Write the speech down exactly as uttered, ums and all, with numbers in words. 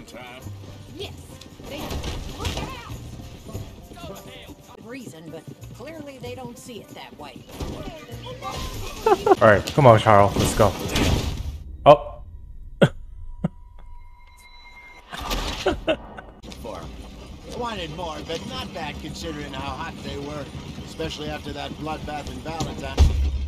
time? Yes. They look out. Go to hell. Reason, but clearly they don't see it that way. All right, come on, Charles, let's go. Oh. For wanted more, but not bad considering how hot they were, especially after that bloodbath in Valentine.